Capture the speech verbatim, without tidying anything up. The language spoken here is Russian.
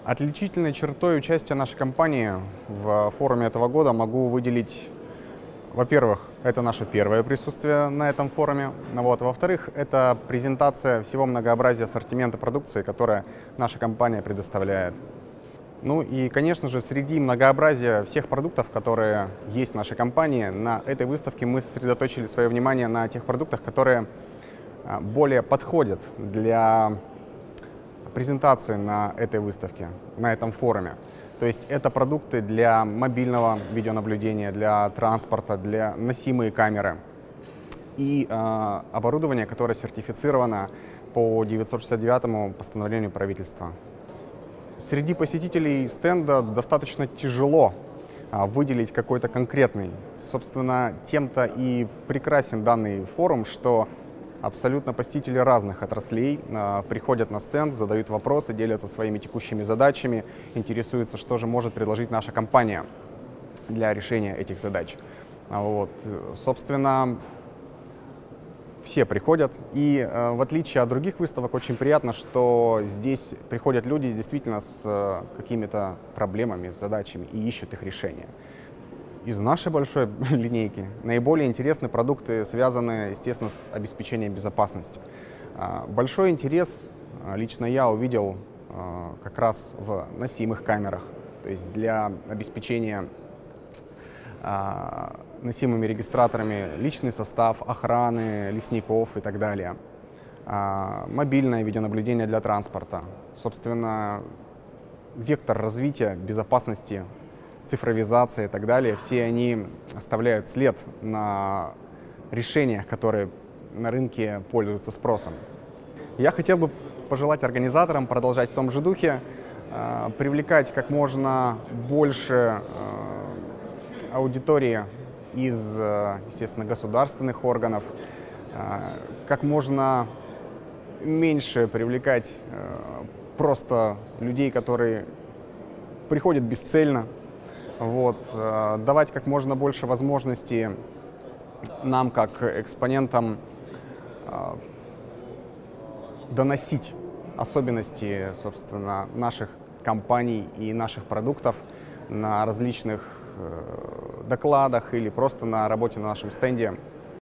Отличительной чертой участия нашей компании в форуме этого года могу выделить, во-первых, это наше первое присутствие на этом форуме. Вот. Во-вторых, это презентация всего многообразия ассортимента продукции, которое наша компания предоставляет. Ну и, конечно же, среди многообразия всех продуктов, которые есть в нашей компании, на этой выставке мы сосредоточили свое внимание на тех продуктах, которые более подходят для презентации на этой выставке, на этом форуме. То есть это продукты для мобильного видеонаблюдения, для транспорта, для носимые камеры и э, оборудование, которое сертифицировано по девятьсот шестьдесят девятому постановлению правительства. Среди посетителей стенда достаточно тяжело э, выделить какой-то конкретный. Собственно, тем-то и прекрасен данный форум, что абсолютно посетители разных отраслей э, приходят на стенд, задают вопросы, делятся своими текущими задачами, интересуются, что же может предложить наша компания для решения этих задач. Вот. Собственно, все приходят. И э, в отличие от других выставок, очень приятно, что здесь приходят люди действительно с э, какими-то проблемами, с задачами и ищут их решения. Из нашей большой линейки наиболее интересны продукты, связанные, естественно, с обеспечением безопасности. Большой интерес лично я увидел как раз в носимых камерах, то есть для обеспечения носимыми регистраторами личный состав, охраны, лесников и так далее. Мобильное видеонаблюдение для транспорта. Собственно, вектор развития безопасности, цифровизация и так далее, все они оставляют след на решениях, которые на рынке пользуются спросом. Я хотел бы пожелать организаторам продолжать в том же духе, э, привлекать как можно больше э, аудитории из, э, естественно, государственных органов, э, как можно меньше привлекать э, просто людей, которые приходят бесцельно. Вот, давать как можно больше возможностей нам, как экспонентам, доносить особенности, собственно, наших компаний и наших продуктов на различных докладах или просто на работе на нашем стенде.